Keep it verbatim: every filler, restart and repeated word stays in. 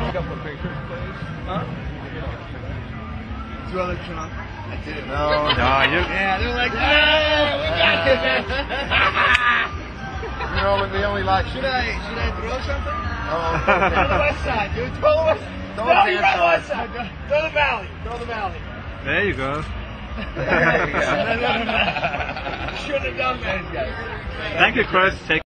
couple of pictures, please. Huh? Do I look drunk? I do. No, no, you. Yeah, they're like, yeah, we got this. You know, we only like. Should I, should I throw something? Oh, Throw the west side, dude. Throw the west. Throw No, the you're right, side. west side. Throw the valley. Throw the valley. There you go. Shouldn't have done that. Thank you, Chris. Take